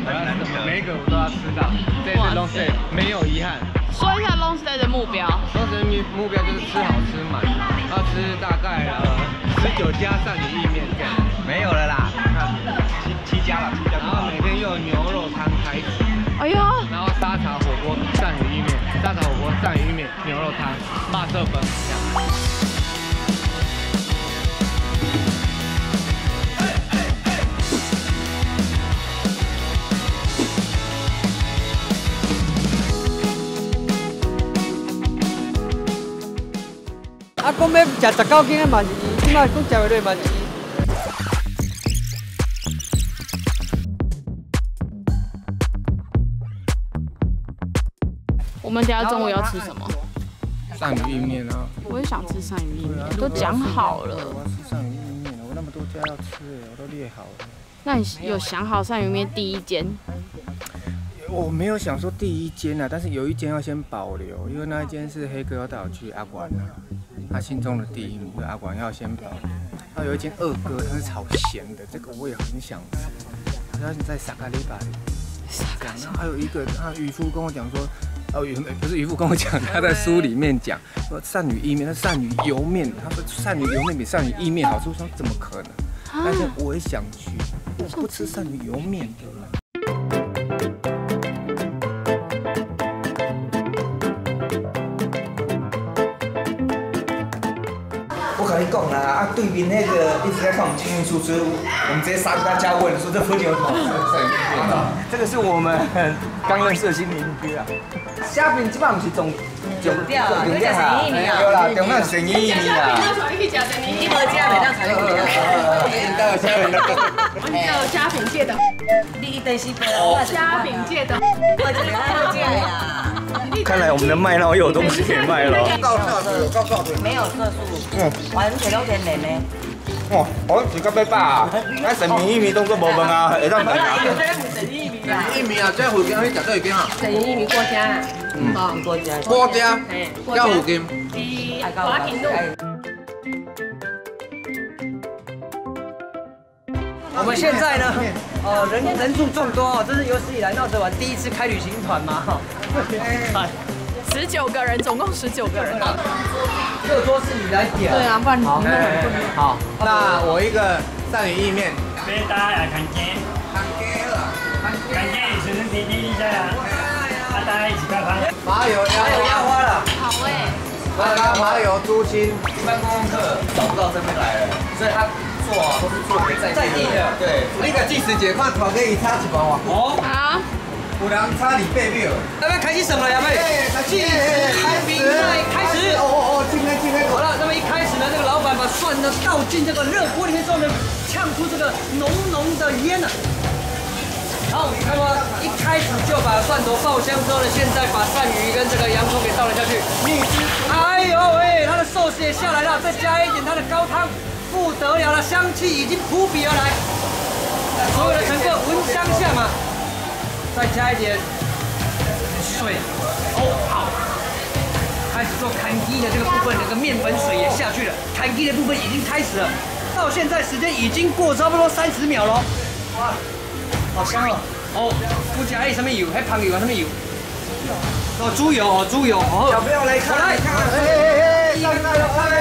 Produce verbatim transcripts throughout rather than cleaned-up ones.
我要什么每一个我都要吃到。这次 long stay 没有遗憾。 说一下 long stay 的目标。 long stay 的目标就是吃好吃满，要吃大概呃十九家鳝鱼意面这样。没有了啦，七七家了，七家。然后每天用牛肉汤开始。 哎呦。 然后沙茶火锅、鳝鱼意面、沙茶火锅、鳝鱼意面、牛肉汤、辣色粉这样。 啊，讲要食十九斤的嘛是伊，即摆讲食袂落嘛是伊。 我们等下中午要吃什么？ 鳝鱼意面啊！ 我也想吃鳝鱼意面，都讲好了。 我要吃鳝鱼意面了，我那么多家要吃哎，我都列好了。 那你有想好鳝鱼面第一间？ 我没有想说第一间啊，但是有一间要先保留，因为那一间是黑哥要带我去阿管啊，他心中的第一名，阿管要先保留。然后有一间二哥，他是炒咸的，这个我也很想吃，好像在撒卡利巴里。然后还有一个，他渔夫跟我讲说，哦，渔不是渔夫跟我讲，他在书里面讲说鳝鱼意面，那鳝鱼油面，他说鳝鱼油面比鳝鱼意面好吃，我说怎么可能？但是我也想去，我不吃鳝鱼油面的。 我跟你讲啦，啊，对面那个一直在看我们清运输车，我们直接杀去他家问说这附近有什么鳝鱼面？这个是我们刚认识的新邻居啊。虾饼基本上是总总掉啊，总掉啊，有啦，中那生意面啦。 你无食袂当参与。 应该有虾饼那个。 有虾饼界的，你一定是虾饼界的，我真的界呀。 看来我们的麦当劳又有东西可以卖了。高效的，有高效的， 没有色素，嗯，完全都天然的。 哇，我是到要饱啊！咱神明薏米当作无饭啊，会当饭啊。 神薏米啊， 薏米啊，这附近去食到已经啊。 神薏米过家，嗯，过家， 过家，这附近。 伫华平路。 我们现在呢，呃，人人数众多哦，这是有史以来闹着玩第一次开旅行团嘛，哈。 十九个人，总共十九个人。 这个桌是你来点。 对啊，不然你好，好， 那我一个鳝鱼意面， 俾大家看鸡，看鸡啦，看鸡随身提提一下呀，啊，大家一起开饭。 麻油鸭， 还有鸭花了。 好哎。 麻辣麻油猪心。 一般观光客找不到这边来了，所以他做啊都是做给在在地的。 对， 那个计时节看头可以差几包啊？ 哦。 好。 有人差你八秒。 要不要开始什么了，杨妹？计时开比赛开始。 哦哦哦，进来进来。 好了，那么一开始呢，这个老板把蒜呢倒进这个热锅里面之后呢，呛出这个浓浓的烟呢。好，那么一开始就把蒜头爆香之后呢，现在把鳝鱼跟这个洋葱给倒了下去。蜜汁，哎呦喂，它的寿司也下来了，再加一点它的高汤，不得了了，香气已经扑鼻而来，所有的乘客闻香向啊。 再加一点水，哦好，开始做砍鸡的这个部分，这个面粉水也下去了，砍鸡的部分已经开始了，到现在时间已经过差不多三十秒了，哇，好香哦！哦，不加一什么油，还旁油啊什么油？哦，猪油哦，猪油哦。 小朋友来看，来看， 哎哎哎，上来了，哎，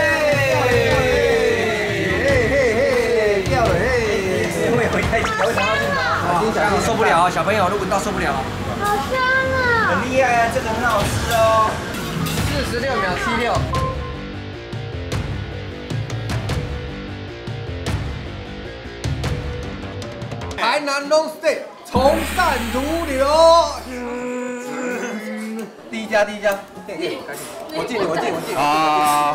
嘿嘿嘿，掉了，嘿， 因为回开始有想要进来。 受不了啊！小朋友都闻到受不了。 好香啊！ 很厉害啊，这个很好吃哦。 四十六秒七六。台南 long stay 从善如流。 第一家，第一家，赶紧，我进，我进，我进。 啊！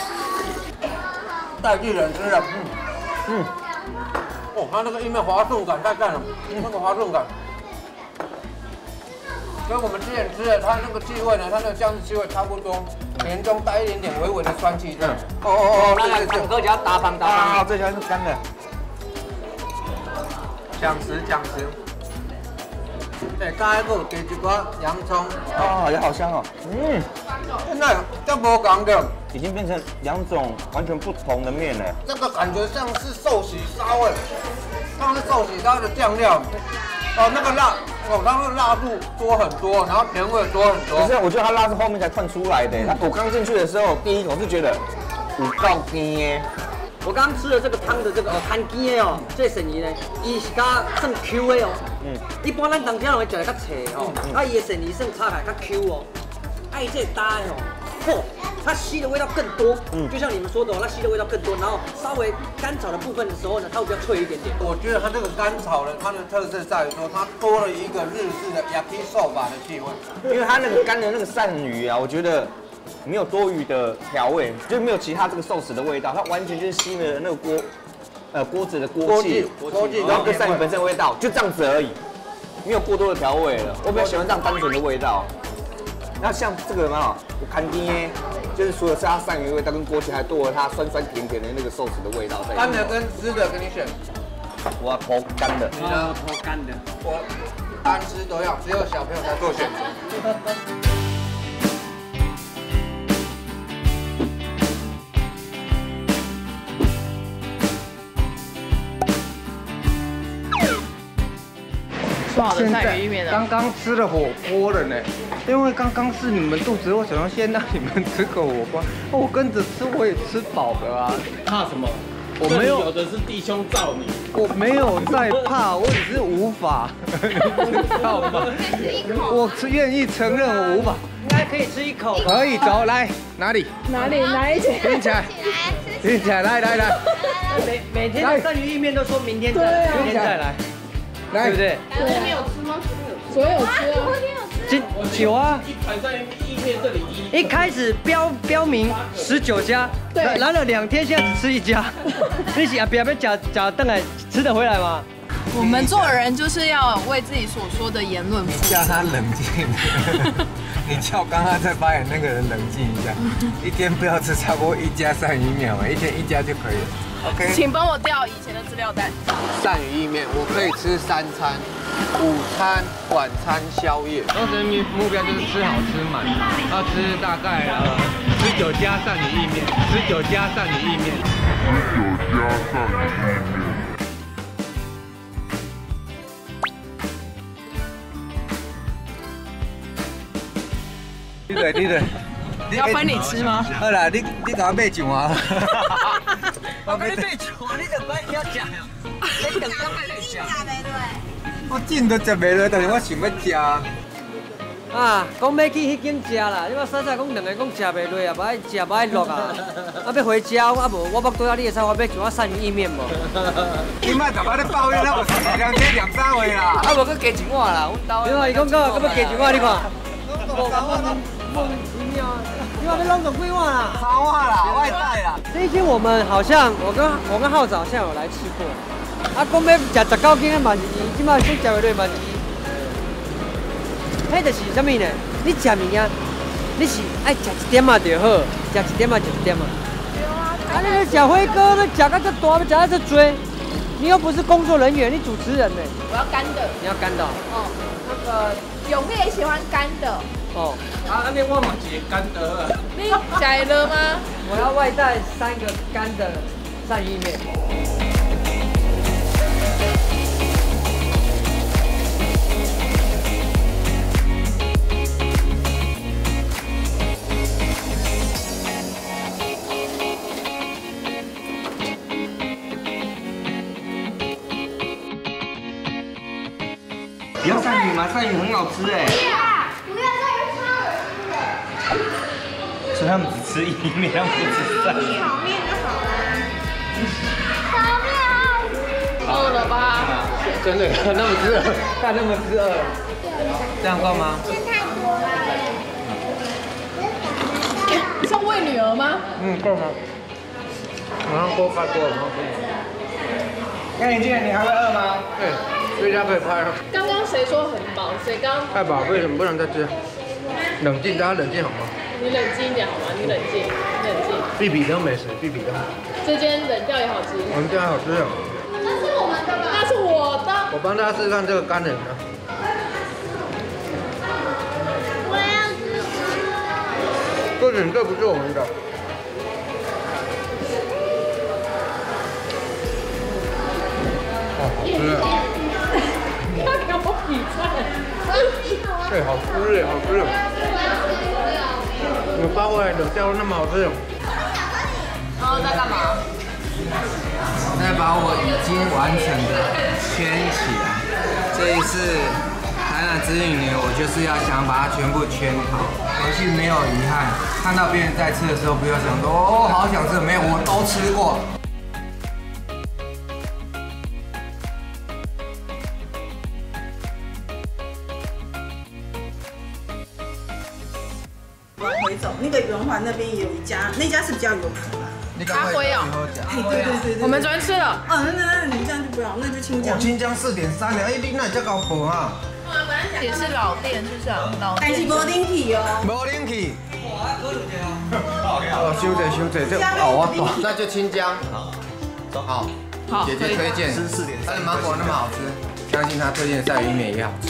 带巨人吃的，嗯嗯。 哦，它那个意面滑顺感太赞了，那个滑顺感，跟我们之前吃的它那个气味呢，它那个酱汁气味差不多，甜中带一点点微微的酸气。嗯。哦哦哦，那个哥只要打放打放。啊，这条是干的。讲实讲实。对，刚才有给几个洋葱。哦，也好香哦。嗯。现在这无讲的。 已经变成两种完全不同的面了。 这个感觉像是寿喜烧哎，像是寿喜烧的酱料， 哦，那个辣，哦，它那个辣度多很多，然后甜味多很多。 不是，我觉得它辣是后面才窜出来的。它我刚进去的时候，第一口是觉得有够甜耶。 我刚刚吃了这个汤的这个哦，摊鸡的哦，这神鱼呢，伊是较算 Q 的哦。嗯。一般咱当家人会食来较脆哦，啊，伊的神鱼算炒起来较 Q 哦。哎，这搭的哦，嚯，它吸的味道更多。嗯。就像你们说的哦，它吸的味道更多，然后稍微干炒的部分的时候呢，它会比较脆一点点。 我觉得它这个干炒呢，它的特色在于说，它多了一个日式的 yakisoba 的气味。 因为它那个干的那个鳝鱼啊，我觉得。没有多余的调味，就没有其他这个寿司的味道，它完全就是吸了那个锅，呃锅子的锅气， 锅气， 然后跟鳝鱼本身的味道，就这样子而已，没有过多的调味了。我比较喜欢这样单纯的味道。那像这个嘛，我看今天就是除了是它鳝鱼味道跟锅气，还多了它酸酸甜甜的那个寿司的味道在。 干的跟湿的给你选， 我要投干的。 你呢？投干的。 我干湿都要，只有小朋友才做选择。 说好的鳝鱼意面呢？ 刚刚吃了火锅了呢，因为刚刚是你们肚子饿，我想要先让你们吃个火锅，我跟着吃我也吃饱了啊。 怕什么？ 我没有， 有的是弟兄罩你。 我没有在怕，我只是无法，你知道吗？我是愿意承认我无法。 应该可以吃一口。 可以，走来哪里？ 哪里？哪一间？ 听起来，听起来，来来来。 每每天的鳝鱼意面都说明天再来，明天再来。对不对？ 昨天没有吃吗？昨天有吃啊。 今有啊。 一盘鳝鱼意面这里一。 一开始标标明十九家， 对， 来了两天，现在只吃一家。你想不要假假等来吃得回来吗？ 我们做人就是要为自己所说的言论负责。 叫他冷静。你叫刚刚在发言那个人冷静一下，一天不要吃超过一家鳝鱼面嘛，一天一家就可以了。OK， 请帮我调以前的资料单。 鳝鱼意面我可以吃三餐，午餐、晚餐、宵夜。 当时目标就是吃好吃满，要吃大概呃十九家鳝鱼意面，十九家鳝鱼意面，十九家鳝鱼意面。你对，你对。 要分你吃吗？ 好啦，你你给我买上啊！ 我跟你买上，你就管要食呀。你等下买你食。 我真都食袂落，但是我想要食。 啊，讲要去迄间食啦，你话实在讲两个讲食袂落啊，无爱食无爱落啊。啊要回家，啊无我要倒啊，你会使我买一碗鳝鱼意面无？ 你莫逐摆咧抱怨，咱无三两天两三回啦。 啊无搁加一碗啦，阮兜。你看伊讲到，搁要加一碗，你看。莫名其妙，你话要弄到几碗啦？ 三碗啦，外带啦。 这一间我们好像，我跟我跟浩子好像有来吃过。啊，讲要食十九间的嘛是伊，即摆讲食袂落嘛是伊。迄就是啥物呢？你食物件，你是爱食一点嘛就好，食一点嘛就一点嘛。啊，你咧食火锅，你食到这大，要食到这多，你又不是工作人员，你主持人呢？ 我要干的。 你要干的。 哦，那个永烈也喜欢干的。 哦， 啊，那边我嘛是干的。 你食了吗？ 我要外带三个干的鳝鱼意面。 不要鳝鱼吗？鳝鱼很好吃哎。所以他们只吃意面，他们不吃鳝鱼。 炒面就好了。炒面饿了吧？ 真的，那么吃饿，他那么吃饿，这样够吗？ 吃太多了。 是喂女儿吗？ 嗯，够吗？马上锅开锅了。那你今天你还会饿吗？对，回家可以拍了。 刚刚谁说很饱？谁刚？ 太饱，为什么不能再吃？冷静，大家冷静好吗？ 你冷静一点好吗？你冷静，你冷静。 必比登美食，必比登。 这间冷掉也好吃。 我们家好吃哦。 那是我们的吧？那是我的。 我帮大家试试看这个干冷的。 我要吃。 不行，这不是我们的。哦，好吃。 他给我对，好吃耶，好吃。有包回来冷掉那么好吃。 然后在干嘛？ 再把我已经完成的圈起来。这一次台南之旅呢，我就是要想把它全部圈好，回去没有遗憾。看到别人在吃的时候，不要想说哦，好想吃，没有，我都吃过。 回走那个圆环那边也有一家，那家是比较有名的。 阿辉哦， 哎，对对对对， 我们昨天吃了。 哦，那那那你这样就不要，那就清江。 清江四点三的，哎，你那这高薄啊？ 也是老店，是不是？老但是无冷气哦。 无冷气。哦，收着收着，这哦我懂。那就清江。好，好，姐姐推荐。吃四点三，芒果那么好吃，相信她推荐的鳝鱼意面也好吃。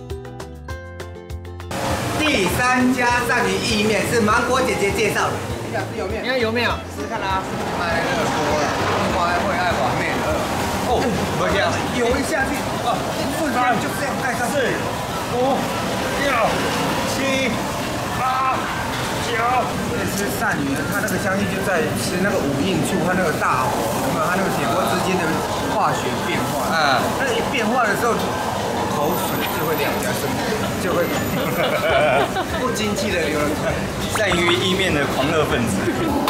第三家鳝鱼意面是芒果姐姐介绍的。你想吃油面？你看油面啊，试试看啦。买热锅了，我还会爱黄面的。哦，不一样，油一下去，哦，顺便就这样盖上。四、五、六、七、八、九。在吃鳝鱼呢，它那个香气就在吃那个五印醋和那个大火，有没有？它那个铁锅之间的化学变化。嗯。那一变化的时候，口水就会两颊生疼，就会不经气的流了出来。 鳝鱼意面的狂热分子。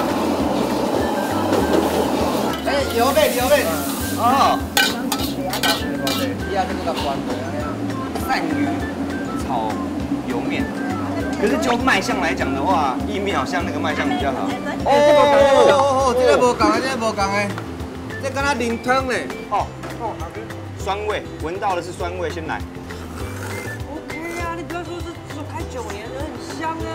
哎，油面油面。哦。 以下这个关的， 鳝鱼炒油面，可是就卖相来讲的话，意面好像那个卖相比较好。 哦哦哦，这个无共啊，这个无共诶，这敢若淋汤嘞。哦哦， 酸味，闻到的是酸味，先来。 OK 啊，你不要说是说开九年了，很香啊。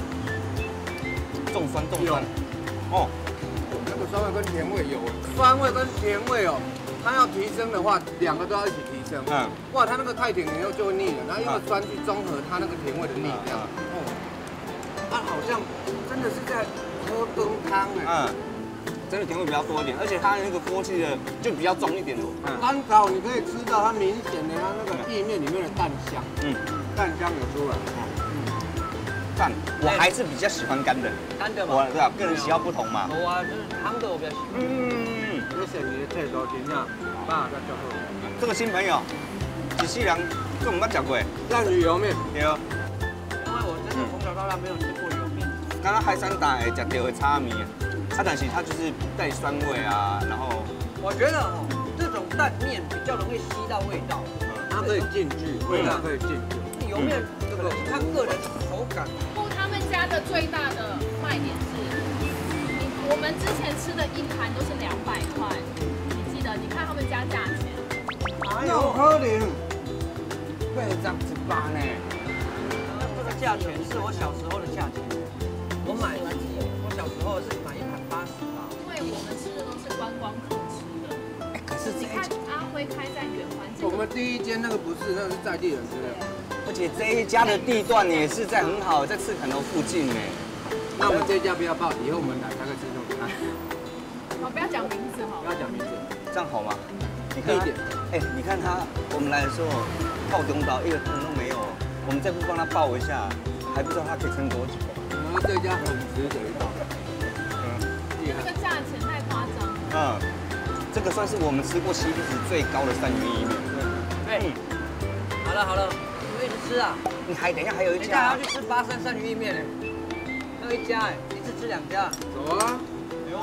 重酸重酸。哦， 那个酸味跟甜味有，酸味跟甜味哦。它要提升的话，两个都要一起提升。嗯，哇，它那个太甜以后就会腻了，然后用酸去中和它那个甜味的力量。哦，它好像真的是在喝羹汤哎。嗯， 真的甜味比较多一点，而且它那个锅气的就比较重一点的。 嗯，干炒你可以吃到它明显的它那个意面里面的蛋香。嗯，蛋香有出来。 蛋，我还是比较喜欢干的。 干的嘛。 我对啊，个人喜好不同嘛。 我啊，就是汤的我比较喜欢。 嗯。 这是你的菜刀真正爸在最后。 这个新朋友，一世人都唔捌食过。 鳝鱼油面。 对。 因为我真的从小到大没有吃过油面。 刚刚海山大会食到的炒面，啊，但是它就是带酸味啊，然后。 我觉得哦，这种蛋面比较容易吸到味道， 它可以进去，味道可以进去。 油面这个看个人口感。 他们家的最大的卖点是。我们之前吃的一盘都是两百块，你记得？你看他们家价钱， 哪有可能？ 会这样子吧呢？ 这个价钱是我小时候的价钱，我买，我小时候是买一盘八十吧。 因为我们吃的都是观光客吃的。哎，可是你看阿辉开在圆环， 我们第一间那个不是，那个是在地人吃的， 而且这一家的地段也是在很好，在赤坎楼附近呢。 那我们这一家不要报，以后我们来才可以吃这种菜。 好，不要讲名字哈。 不要讲名字， 这样好吗？你看一点，哎，你看他，我们来的时候泡中岛一个汤都没有，我们再不帮他报一下，还不知道他可以撑多久。 然后这一家很值得一报。嗯，厉害。 这个价钱太夸张。 嗯，这个算是我们吃过 C P 值最高的鳝鱼意面。 对。好了好了，我一直吃啊。 你还等一下还有一家。还要去吃八山鳝鱼意面呢。一家哎，一次吃两家。 走啊！ 有。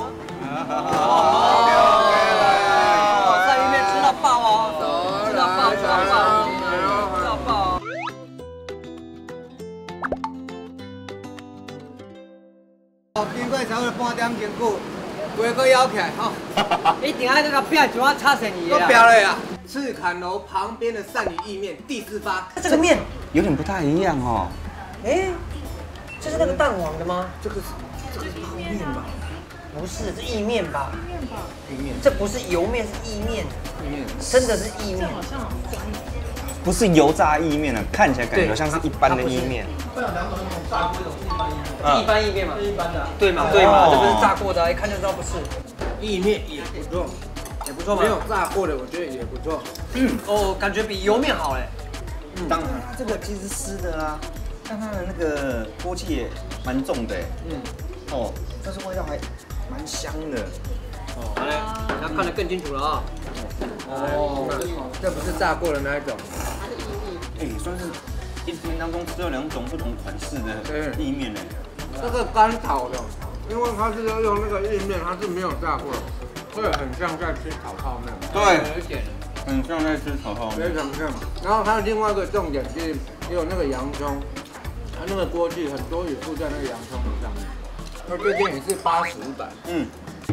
哦，鳝鱼面吃到爆哦！吃到爆，吃到爆，吃到爆！ 哦，经过差不多半点经过，鸡哥咬起来吼。 一定要这个饼就要插成鱼啊！都标了呀！赤坎楼旁边的鳝鱼意面第四发。 这个面有点不太一样哦。 哎。这是那个蛋黄的吗？ 这个是这个是泡面吧？ 不是，是意面吧？ 意面吧？ 意面。 这不是油面，是意面。 意面。 真的是意面。 好像不是油炸意面了，看起来感觉像是一般的意面。 会有两种，一种炸过，一种是一般意面。 一般意面嘛？ 是一般的。 对嘛？对嘛？这不是炸过的，一看就知道不是。 意面也不错，也不错，没有炸过的，我觉得也不错。 嗯，哦，感觉比油面好哎。 当然，它这个其实湿的啊，但它的那个锅气也蛮重的。嗯。哦，但是味道还蛮香的。 哦，好嘞，要看得更清楚了啊。 哦，这不是炸过的那一种。 哎，算是一天当中吃了两种不同款式的意面呢。 这个干炒的，因为它是要用那个意面，它是没有炸过的，会很像在吃炒泡面。 对， 有一点， 很像在吃炒泡面。 非常像。然后它另外一个重点是有那个洋葱，它那个锅气很多也附在那个洋葱上面。那这件也是八十一百。嗯。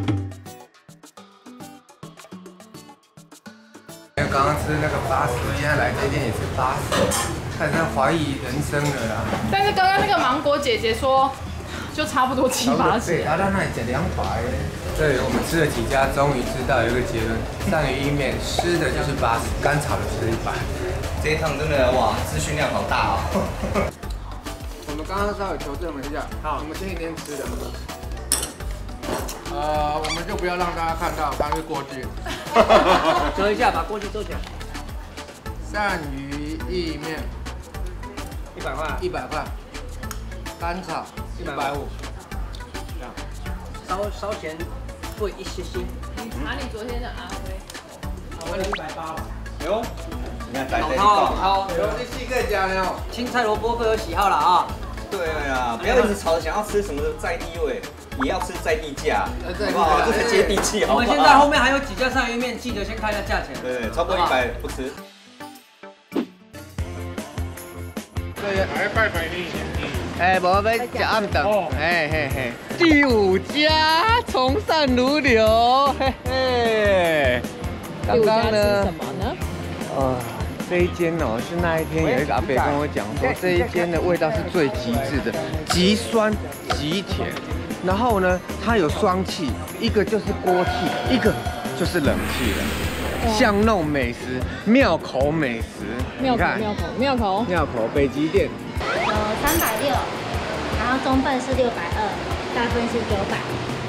刚刚吃那个八十，现在来这间也是八十，开始怀疑人生了啦。 但是刚刚那个芒果姐姐说，就差不多七八十。 对，啊，咱那里减两百。对，我们吃了几家，终于知道有一个结论：鳝鱼意面湿的就是八十，干炒的是一百。 这一趟真的哇，资讯量好大哦。 我们刚刚稍微求证了一下，好，我们前几天吃的。呃，我们就不要让大家看到它是锅具。 折一下，把锅具收起来。 鳝鱼意面， 一百块， 一百块。干炒一百五，这样。 稍稍嫌贵一些些。 你查你昨天的阿辉， 阿辉一百八吧。 哟，你看老汤老汤， 有你四个加了。 青菜萝卜各有喜好了啊。 对啊，不要一直吵着想要吃什么在地味。也要吃在地价，哇，这才接地气，好不好？ 我们现在后面还有几家鳝鱼面，记得先看一下价钱。 对，超过一百不吃。 对，来拜拜你。 哎，无要吃暗顿，嘿嘿嘿。第五家从善如流，嘿嘿。刚刚呢？什么呢？呃，这一间哦，是那一天有一个阿伯跟我讲说，这一间的味道是最极致的，极酸极甜。然后呢，它有双气，一个就是锅气，一个就是冷气了。巷弄美食，庙口美食， 庙口庙口庙口庙口北极店， 有三百六，然后中份是六百二，大份是九百。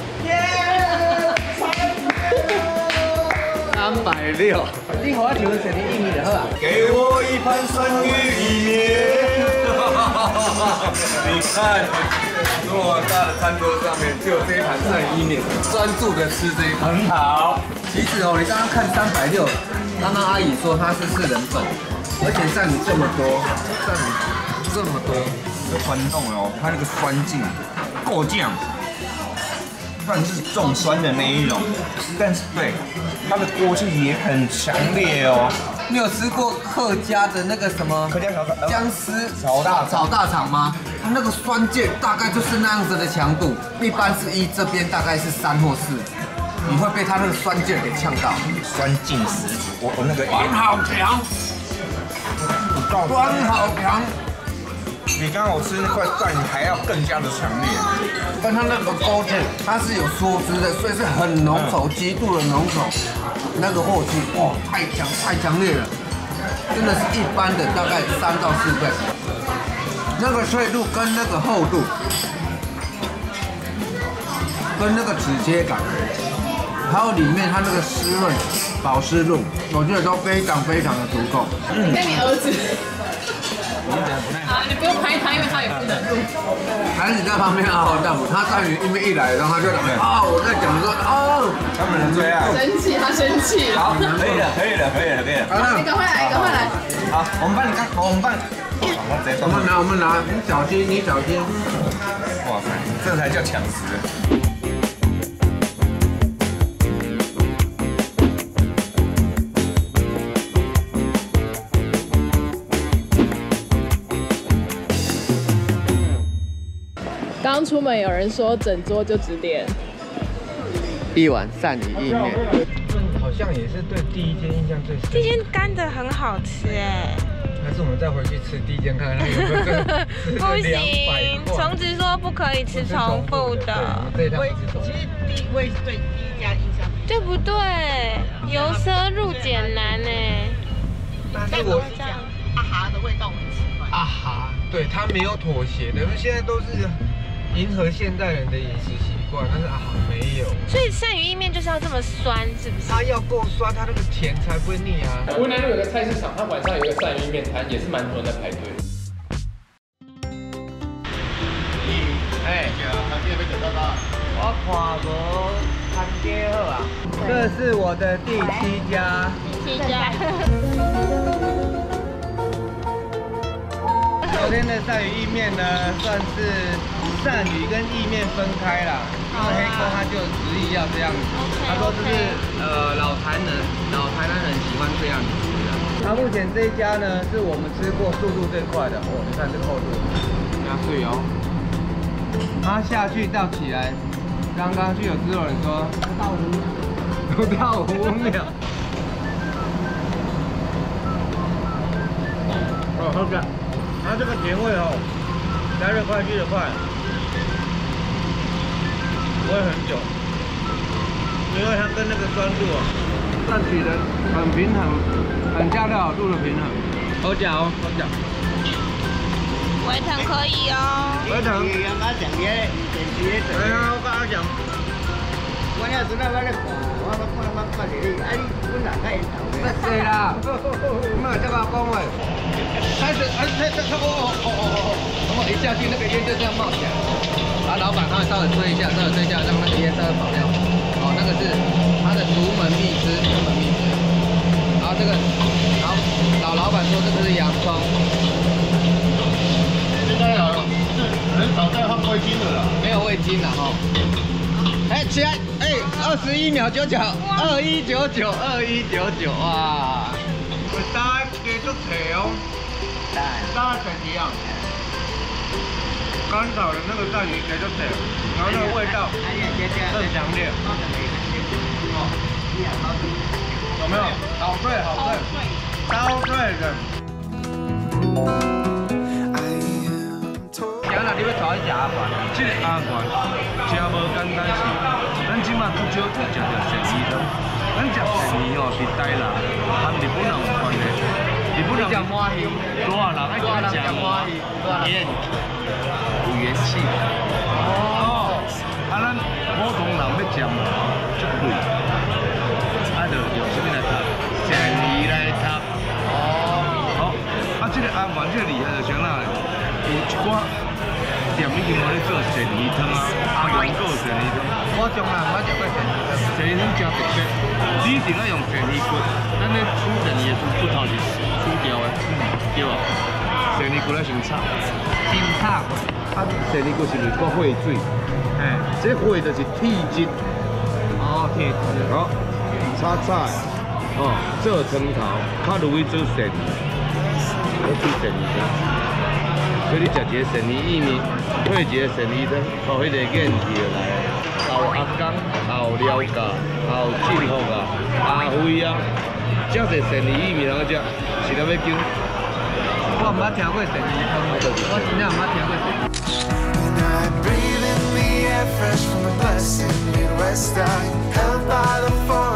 三百六，你好，我请问谁的意面就好啊？ 给我一盘鳝鱼意面。你看。这么大的餐桌上面就有这一盘鳝鱼意面，专注的吃这一盘。很好。 其实哦，你刚刚看三百六，刚刚阿姨说它是四人份，而且鳝鱼这么多，鳝鱼这么多， 这酸痛哦，它那个酸劲够酱，算是重酸的那一种，但是对它的锅气也很强烈哦。 你有吃过客家的那个什么客家小姜丝炒大炒大肠吗？那个酸劲大概就是那样子的强度，一般是一，这边大概是三或四，你会被它那个酸劲给呛到， 酸劲十足。我我那个酸好强，酸好强， 比刚刚我吃那块鳝鱼还要更加的强烈。 但它那个锅气，它是有梭汁的，所以是很浓稠，极度的浓稠。那个火气，哇，太强太强烈了，真的是一般的大概三到四倍。那个脆度跟那个厚度，跟那个指切感，还有里面它那个湿润、保湿度，我觉得都非常非常的足够。 嗯，跟你儿子。啊，你不用拍他，因为他也不能录。 还是你在旁边嗷嗷大补，他鳝鱼一面一来，然后他就啊，我在讲说哦， 他们的最爱。 生气，他生气。 好，可以了，可以了，可以了，可以了。 你赶快来，赶快来。 好，我们帮你看，我们帮。 我们拿，我们拿，你小心，你小心。 哇塞，这才叫抢食。 刚出门有人说整桌就只点一碗鳝鱼意面，好像也是对第一间印象最深。 第一间干的很好吃哎， 还是我们再回去吃第一间看看它有没有真的不行，虫子说不可以吃重复的。 这一趟不吃重复。 其实第一位是对第一家印象，对不对？由奢入俭难哎。 所以我这样，阿哈的味道我很喜欢。 啊哈，对，它没有妥协的，因为现在都是迎合现代人的饮食习惯，但是啊没有。 所以鳝鱼意面就是要这么酸，是不是？ 它要够酸，它那个甜才不会腻啊。 湖南路有个菜市场，它晚上有一个鳝鱼意面摊，也是蛮多人在排队。 哎，我看无摊街好啊。这是我的第七家。 第七家。 昨天的鳝鱼意面呢，算是鳝鱼跟意面分开啦。因为黑哥他就执意要这样子，他说这是呃老台人老台南人喜欢这样子吃的。他目前这一家呢，是我们吃过速度最快的。哦，你看这个厚度，加碎哦。它下去到起来，刚刚就有制作人说不到五秒，不到五秒。哦，好感。它这个甜味哦，加热快去的快，不会很久，因为它跟那个酸度啊，算取得很平衡，很恰到好处的平衡。好吃哦，好吃。 微糖可以哦。 微糖。对啊，我跟他讲。我要是那我咧看，我我我我看着你，啊你本来较因头。不是啦，莫这么讲话。开始，哎，这这这，哦哦哦哦哦，然后一下去那个烟就这样冒起来。啊，老板他会稍微吹一下，稍微吹一下，让那个烟稍微跑掉。哦，那个是他的独门秘师，独门秘师。然后这个，然后老老板说这个是洋葱。现在有是很少再放味精的了，没有味精了哈。哎，起来，哎，二十一秒九九，二一九九，二一九九，哇！我大家给做菜哦。大概整一样，干炒的那个鳝鱼给就对了，然后那个味道更强烈。哦，有没有？好脆，好脆，超脆的。今日你要炒一只阿环，这个阿环真无简单是，咱即马最少就食着鳝鱼汤。咱食鳝鱼哦，是台南和日本人有关的。日本人讲欢喜，多人爱讲欢喜，元有元气。哦，啊，咱普通人要食嘛，足贵，啊，就用什么来炒？鳝鱼来炒。哦，好，啊，这个阿丸这个厉害就啥啦？有一寡店已经无咧做鳝鱼汤啊，啊，用过鳝鱼汤。我从来冇食过鳝鱼汤，鳝鱼汤真特别，你一定要用鳝鱼骨，咱咧煮鳝鱼的骨头是。煮掉的，对吧？鳝鱼骨咧先炒，先炒，啊，鳝鱼骨是咪搁血水？哎，这血就是铁质。哦，铁质。好，炒菜，哦，做汤头，较容易做鳝鱼，我煮鳝鱼汤。所以你食一个鳝鱼意面，配一个鳝鱼汤，哦，迄个瘾起来。后阿公、后廖家、后庆福啊、阿辉啊。这是鳝鱼意面，人食是了要叫。我唔捌听过鳝鱼汤，我真正唔捌听过鳝鱼。